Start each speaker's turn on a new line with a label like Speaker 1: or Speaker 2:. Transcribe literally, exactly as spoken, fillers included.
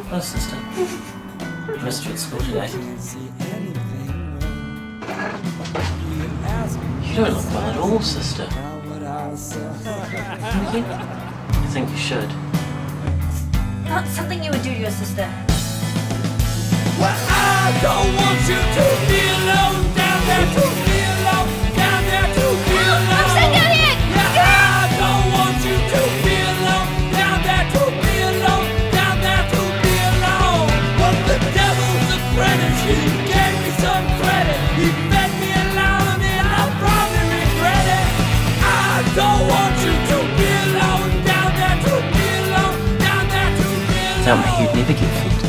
Speaker 1: Hello, sister. Missed you at school today. You don't look well at all, sister. Really? I think you should.
Speaker 2: Not something you would do to your sister.
Speaker 3: Well, I don't want you to be alone down there, to be alone down there, to be alone.
Speaker 2: I'm stuck down here!
Speaker 3: Yeah, I don't want you to be alone down there, to be alone down there, to be alone. But the devil's apprentice, he gave me some credit. He fed me and allowed me, I'll probably regret it. I don't want you to be alone down there, to be alone down there, to be alone.
Speaker 1: Tell me, you'd never get fifty.